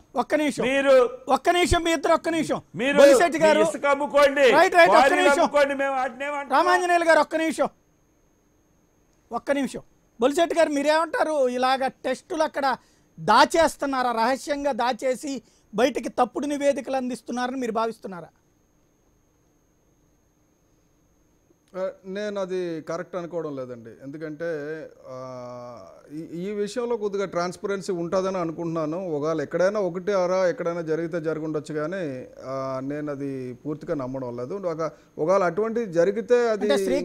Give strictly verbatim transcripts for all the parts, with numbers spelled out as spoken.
ఒక్క నిమిషం మీరు ఒక్క నిమిషం మీ ఇద్దరు ఒక్క నిమిషం మీరు బొలిశెట్టి గారు ఇసుక అమ్ముకోండి, రైట్ రైట్ ఒక్క క్వారీలు నిమిషం అమ్ముకోండి, మేము వాటిని ఏమంటాం? రామాంజనేయులు గారు ఒక్క నిమిషం ఒక్క నిమిషం బొలిశెట్టి గారు మీరేమంటారు? ఇలాగ టెస్టులు అక్కడ దాచేస్తున్నారా, రహస్యంగా దాచేసి బయటికి తప్పుడు నివేదికలు అందిస్తున్నారని మీరు భావిస్తున్నారా? నేను అది కరెక్ట్ అనుకోవడం లేదండి. ఎందుకంటే ఈ విషయంలో కొద్దిగా ట్రాన్స్పరెన్సీ ఉంటుందని అనుకుంటున్నాను. ఒకవేళ ఎక్కడైనా ఒకటి ఆరా ఎక్కడైనా జరిగితే జరుగుండొచ్చు, కానీ నేను అది పూర్తిగా నమ్మడం లేదు. ఒక ఒకవేళ అటువంటి జరిగితే అది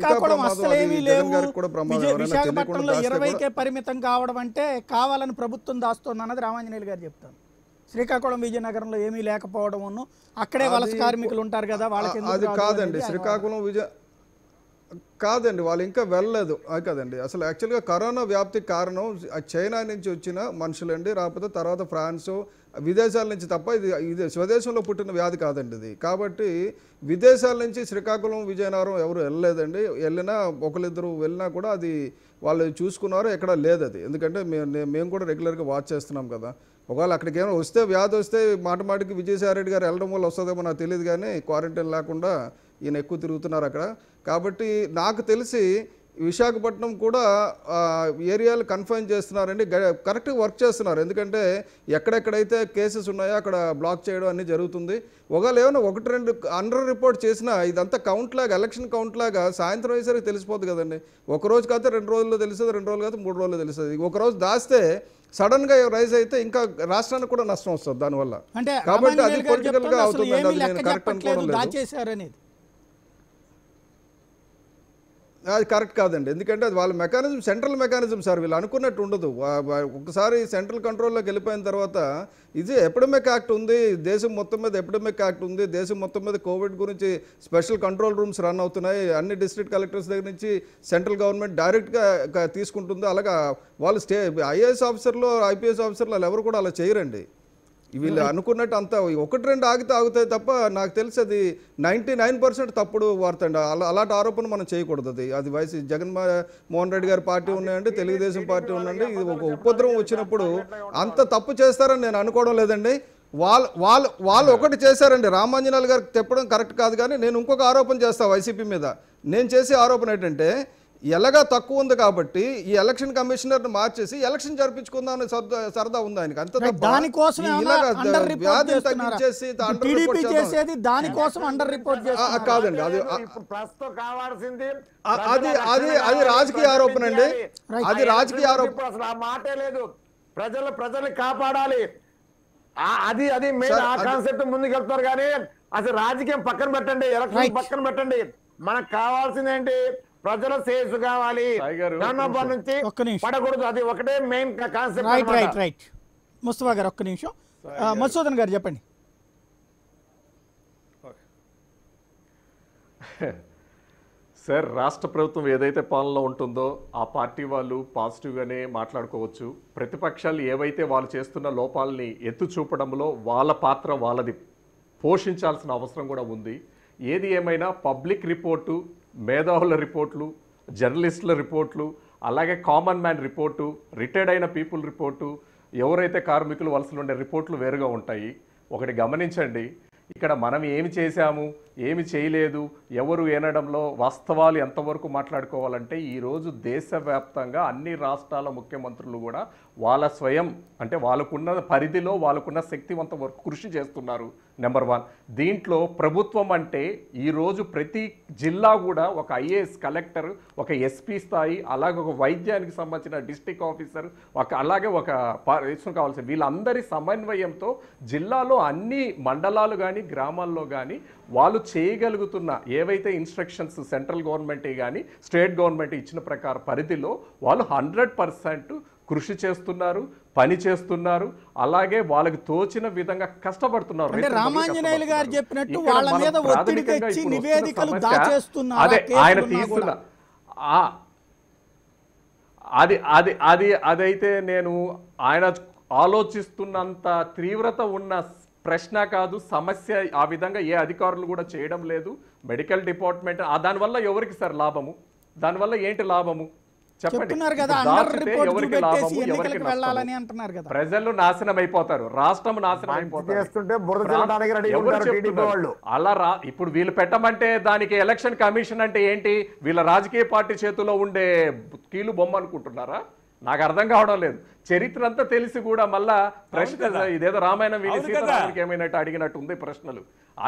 విశాఖపట్నంలో ఇరవైకే పరిమితం కావడం అంటే కావాలని ప్రభుత్వం దాస్తోంది అన్నది రామాంజనేయులు గారు చెప్తాను. శ్రీకాకుళం విజయనగరంలో ఏమీ లేకపోవడం, అక్కడే వలస కార్మికులు ఉంటారు కదా వాళ్ళకి అది కాదండి. శ్రీకాకుళం విజయ కాదండి, వాళ్ళు ఇంకా వెళ్ళలేదు కదండి. అసలు యాక్చువల్గా కరోనా వ్యాప్తికి కారణం చైనా నుంచి వచ్చిన మనుషులండి, రాకపోతే తర్వాత ఫ్రాన్స్ విదేశాల నుంచి తప్ప ఇది ఇది స్వదేశంలో పుట్టిన వ్యాధి కాదండి ఇది. కాబట్టి విదేశాల నుంచి శ్రీకాకుళం విజయనగరం ఎవరు వెళ్ళలేదండి. వెళ్ళినా ఒకరిద్దరు వెళ్ళినా కూడా అది వాళ్ళు చూసుకున్నారు, ఎక్కడ లేదు అది. ఎందుకంటే మేము మేము కూడా రెగ్యులర్గా వాచ్ చేస్తున్నాం కదా. ఒకవేళ అక్కడికి ఏమైనా వస్తే వ్యాధి వస్తే మాట మాటికి విజయసాయి రెడ్డి గారు వెళ్ళడం వల్ల వస్తుందేమో నాకు తెలియదు, కానీ క్వారంటైన్ లేకుండా ఈయన ఎక్కువ తిరుగుతున్నారు అక్కడ. కాబట్టి నాకు తెలిసి విశాఖపట్నం కూడా ఏరియాలు కన్ఫైన్ చేస్తున్నారండి, కరెక్ట్గా వర్క్ చేస్తున్నారు. ఎందుకంటే ఎక్కడెక్కడైతే కేసెస్ ఉన్నాయో అక్కడ బ్లాక్ చేయడం అన్నీ జరుగుతుంది. ఒకవేళ ఏమైనా ఒకటి రెండు అండర్ రిపోర్ట్ చేసినా ఇదంతా కౌంట్ లాగా, ఎలక్షన్ కౌంట్ లాగా సాయంత్రం అయ్యేసరికి తెలిసిపోతుంది కదండి. ఒక రోజు కాకపోతే రెండు రోజుల్లో తెలుస్తుంది, రెండు రోజులు కాకపోతే మూడు రోజుల్లో తెలుస్తుంది. ఒక రోజు దాస్తే సడన్గా రైజ్ అయితే ఇంకా రాష్ట్రానికి కూడా నష్టం వస్తుంది దానివల్ల. కాబట్టి అది పొలిటికల్గా అవుతుంది, అది నేను కరెక్ట్ అనుకోవడం లేదు. అది కరెక్ట్ కాదండి. ఎందుకంటే అది వాళ్ళ మెకానిజం, సెంట్రల్ మెకానిజం సార్. వీళ్ళు అనుకున్నట్టు ఉండదు. ఒకసారి సెంట్రల్ కంట్రోల్లోకి వెళ్ళిపోయిన తర్వాత ఇది ఎపిడమిక్ యాక్ట్ ఉంది, దేశం మొత్తం మీద ఎపిడమిక్ యాక్ట్ ఉంది, దేశం మొత్తం మీద కోవిడ్ గురించి స్పెషల్ కంట్రోల్ రూమ్స్ రన్ అవుతున్నాయి. అన్ని డిస్ట్రిక్ట్ కలెక్టర్స్ దగ్గర నుంచి సెంట్రల్ గవర్నమెంట్ డైరెక్ట్గా తీసుకుంటుంది. అలాగా వాళ్ళు స్టే ఐఏఎస్ ఆఫీసర్లు ఐపీఎస్ ఆఫీసర్లు వాళ్ళు ఎవరు కూడా అలా చేయరండి. వీళ్ళు అనుకున్నట్టు అంతా ఒకటి రెండు ఆగితే ఆగుతాయి తప్ప నాకు తెలిసి అది నైంటీ నైన్ పర్సెంట్ తప్పుడు వార్తండి. అలా అలాంటి ఆరోపణ మనం చేయకూడదు. అది అది వైసీ జగన్మోహన్ రెడ్డి గారి పార్టీ ఉన్నాయండి, తెలుగుదేశం పార్టీ ఉండండి, ఇది ఒక ఉపద్రవం వచ్చినప్పుడు అంత తప్పు చేస్తారని నేను అనుకోవడం లేదండి. వాళ్ళు వాళ్ళు వాళ్ళు ఒకటి చేశారండి, రామాంజనేయులు గారికి చెప్పడం కరెక్ట్ కాదు. కానీ నేను ఇంకొక ఆరోపణ చేస్తాను వైసీపీ మీద. నేను చేసే ఆరోపణ ఏంటంటే ఎలాగా తక్కువ ఉంది కాబట్టి ఈ ఎలక్షన్ కమిషనర్ని మార్చేసి ఎలక్షన్ జరిపించుకుందామని సరదా ఉంది ఆయనకి. అంత కాదండి, అది అది అది అది రాజకీయ ఆరోపణ అండి, అది రాజకీయ ఆరోపణ. అసలు ఆ మాటే లేదు. ప్రజలు ప్రజల్ని కాపాడాలి, అది అది మెయిన్. ఆ కాన్సెప్ట్ ముందుకెళ్తారు. కానీ అసలు రాజకీయం పక్కన పెట్టండి, ఎలక్షన్ పక్కన పెట్టండి. మనకు కావాల్సింది ఏంటి? ప్రజల శ్రేయస్సు కావాలి, నుంచి పడకూడదు. అది ఒకటే main concept. Right right right Mustafa గారు ఒక్క నిమిషం. మధుసూదన్ గారు చెప్పండి. సార్, రాష్ట్ర ప్రభుత్వం ఏదైతే పాలనలో ఉంటుందో ఆ పార్టీ వాళ్ళు పాజిటివ్గానే మాట్లాడుకోవచ్చు. ప్రతిపక్షాలు ఏవైతే వాళ్ళు చేస్తున్న లోపాలని ఎత్తు చూపడంలో వాళ్ళ పాత్ర వాళ్ళది పోషించాల్సిన అవసరం కూడా ఉంది. ఏది ఏమైనా పబ్లిక్ రిపోర్టు, మేధావుల రిపోర్ట్లు, జర్నలిస్టుల రిపోర్ట్లు, అలాగే కామన్ మ్యాన్ రిపోర్టు, రిటైర్డ్ అయిన పీపుల్ రిపోర్టు, ఎవరైతే కార్మికులు వలసలు ఉండే రిపోర్ట్లు వేరుగా ఉంటాయి. ఒకటి గమనించండి, ఇక్కడ మనం ఏమి చేశాము ఏమి చేయలేదు ఎవరు ఏనడంలో వాస్తవాలు ఎంతవరకు మాట్లాడుకోవాలంటే ఈరోజు దేశవ్యాప్తంగా అన్ని రాష్ట్రాల ముఖ్యమంత్రులు కూడా వాళ్ళ స్వయం అంటే వాళ్ళకున్న పరిధిలో వాళ్ళకున్న శక్తివంత వరకు కృషి చేస్తున్నారు. Number one. దీంట్లో ప్రభుత్వం అంటే ఈరోజు ప్రతి జిల్లా కూడా ఒక ఐఏఎస్ కలెక్టర్, ఒక ఎస్పీ స్థాయి, అలాగే ఒక వైద్యానికి సంబంధించిన డిస్ట్రిక్ట్ ఆఫీసర్, ఒక అలాగే ఒక కావాల్సిన వీళ్ళందరి సమన్వయంతో జిల్లాలో అన్ని మండలాలు కానీ గ్రామాల్లో కానీ వాళ్ళు చేయగలుగుతున్న ఏవైతే ఇన్స్ట్రక్షన్స్ సెంట్రల్ గవర్నమెంటే కానీ స్టేట్ గవర్నమెంట్ ఇచ్చిన ప్రకారం పరిధిలో వాళ్ళు హండ్రెడ్ పర్సెంట్ కృషి చేస్తున్నారు, పని చేస్తున్నారు, అలాగే వాళ్ళకి తోచిన విధంగా కష్టపడుతున్నారు. రామాంజనేయులు గారు చెప్పినట్టు వాళ్ళ మీద ఒత్తిడి తెచ్చి నివేదికలు దాచేస్తున్నారు. అదే ఆయన తీస్తున్న అది అది అది అదైతే నేను ఆయన ఆలోచిస్తున్నంత తీవ్రత ఉన్న ప్రశ్న కాదు, సమస్య. ఆ విధంగా ఏ అధికారులు కూడా చేయడం లేదు. మెడికల్ డిపార్ట్మెంట్ దానివల్ల ఎవరికి సార్ లాభము? దానివల్ల ఏంటి లాభము? చెప్పండి. చెప్తున్నారు కదా, ఇప్పుడు అండర్ దాచితే రిపోర్ట్ ఎవరికి చూపెట్టేసి లాభము, ఎవరికి ఎన్నికలకు నష్టము? వెళ్ళాలని అంటున్నారు కదా. ప్రజలు నాశనం అయిపోతారు, రాష్ట్రం నాశనం మంచి అయిపోతారు. చేస్తుంటే బురద చల్లడానికి రెడీగా ఎవరు ఉంటారు టీడీపీ చెప్తున్నారు? వాళ్ళు. అలా రా ఇప్పుడు వీళ్ళు పెట్టమంటే దానికి ఎలక్షన్ కమిషన్ అంటే ఏంటి? వీళ్ళ రాజకీయ పార్టీ చేతిలో ఉండే కీలు బొమ్మ అనుకుంటున్నారా? నాకు అర్థం కావడం లేదు. చరిత్ర అంతా తెలిసి కూడా మళ్ళా ప్రశ్న ఇదేదో రామాయణం విని సీతారాముడికి ఏమైనట్టు అడిగినట్టు ఉంది ప్రశ్నలు.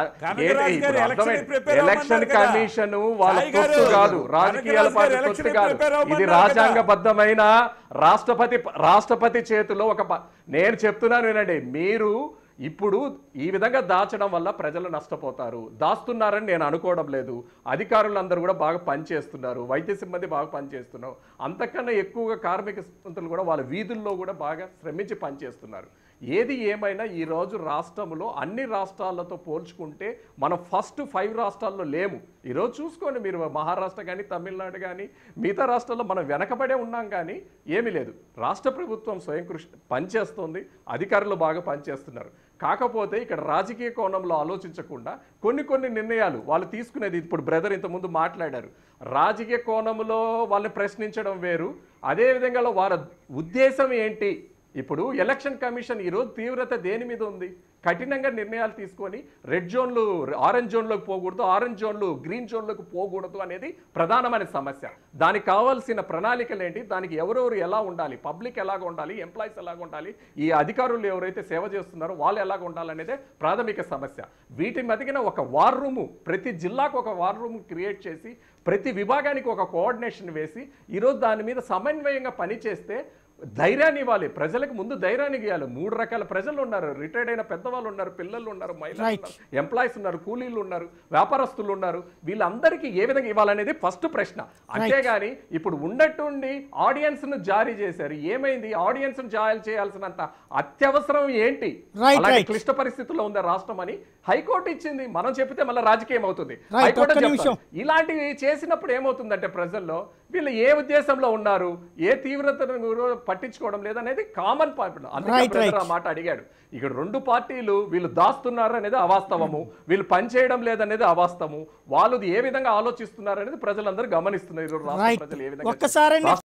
ఎలక్షన్ కమిషన్ వాళ్ళ తొత్తు కాదు, రాజకీయాల పార్టీ తొత్తు కాదు. ఇది రాజ్యాంగబద్ధమైన రాష్ట్రపతి రాష్ట్రపతి చేతిలో ఒక నేను చెప్తున్నాను వినండి. మీరు ఇప్పుడు ఈ విధంగా దాచడం వల్ల ప్రజలు నష్టపోతారు. దాస్తున్నారని నేను అనుకోవడం లేదు. అధికారులందరూ కూడా బాగా పనిచేస్తున్నారు, వైద్య సిబ్బంది బాగా పనిచేస్తున్నారు. అంతకన్నా ఎక్కువగా కార్మిక సంస్థలు కూడా వాళ్ళ వీధుల్లో కూడా బాగా శ్రమించి పనిచేస్తున్నారు. ఏది ఏమైనా ఈరోజు రాష్ట్రంలో అన్ని రాష్ట్రాలతో పోల్చుకుంటే మనం ఫస్ట్ ఫైవ్ రాష్ట్రాల్లో లేము. ఈరోజు చూసుకోండి మీరు, మహారాష్ట్ర కానీ తమిళనాడు కానీ మిగతా రాష్ట్రాల్లో మనం వెనకబడే ఉన్నాం, కానీ ఏమీ లేదు. రాష్ట్ర ప్రభుత్వం స్వయం కృషి పనిచేస్తుంది, అధికారులు బాగా పనిచేస్తున్నారు. కాకపోతే ఇక్కడ రాజకీయ కోణంలో ఆలోచించకుండా కొన్ని కొన్ని నిర్ణయాలు వాళ్ళు తీసుకునేది, ఇప్పుడు బ్రదర్ ఇంతకుముందు మాట్లాడారు, రాజకీయ కోణంలో వాళ్ళని ప్రశ్నించడం వేరు, అదేవిధంగా వారి ఉద్దేశం ఏంటి? ఇప్పుడు ఎలక్షన్ కమిషన్ ఈరోజు తీవ్రత దేని మీద ఉంది? కఠినంగా నిర్ణయాలు తీసుకొని రెడ్ జోన్లు ఆరెంజ్ జోన్లోకి పోకూడదు, ఆరెంజ్ జోన్లు గ్రీన్ జోన్లోకి పోకూడదు అనేది ప్రధానమైన సమస్య. దానికి కావాల్సిన ప్రణాళికలు ఏంటి? దానికి ఎవరెవరు ఎలా ఉండాలి, పబ్లిక్ ఎలాగ ఉండాలి, ఎంప్లాయీస్ ఎలాగ ఉండాలి, ఈ అధికారులు ఎవరైతే సేవ చేస్తున్నారో వాళ్ళు ఎలాగ ఉండాలనేదే ప్రాథమిక సమస్య. వీటి మధ్యన ఒక వార్ రూము, ప్రతి జిల్లాకు ఒక వార్ రూమ్ క్రియేట్ చేసి ప్రతి విభాగానికి ఒక కోఆర్డినేషన్ వేసి ఈరోజు దాని మీద సమన్వయంగా పనిచేస్తే ధైర్యాన్ని ఇవ్వాలి ప్రజలకు. ముందు ధైర్యాన్ని ఇవ్వాలి. మూడు రకాల ప్రజలు ఉన్నారు, రిటైర్డ్ అయిన పెద్దవాళ్ళు ఉన్నారు, పిల్లలు ఉన్నారు, మహిళలు ఉన్నారు, ఎంప్లాయీస్ ఉన్నారు, కూలీలు ఉన్నారు, వ్యాపారస్తులు ఉన్నారు. వీళ్ళందరికీ ఏ విధంగా ఇవ్వాలనేది ఫస్ట్ ప్రశ్న. అంతేగాని ఇప్పుడు ఉన్నట్టుండి ఆడియన్స్ ను జారీ చేశారు, ఏమైంది? ఆడియన్స్ ను జారీ చేయాల్సినంత అత్యవసరం ఏంటి? అలాంటి క్లిష్ట పరిస్థితుల్లో ఉంది రాష్ట్రం అని హైకోర్టు ఇచ్చింది. మనం చెప్తే మళ్ళీ రాజకీయం అవుతుంది. హైకోర్టు చెప్తారు. ఇలాంటివి చేసినప్పుడు ఏమవుతుందంటే ప్రజల్లో వీళ్ళు ఏ ఉద్దేశంలో ఉన్నారు, ఏ తీవ్రతను పట్టించుకోవడం లేదనేది కామన్ పాయింట్. అందుకే ఆ మాట అడిగాడు. ఇక్కడ రెండు పార్టీలు వీళ్ళు దాస్తున్నారు అనేది అవాస్తవము, వీళ్ళు పనిచేయడం లేదనేది అవాస్తవము. వాళ్ళు ఏ విధంగా ఆలోచిస్తున్నారు అనేది ప్రజలందరూ గమనిస్తున్నారు. రాష్ట్ర ప్రజలు ఏ విధంగా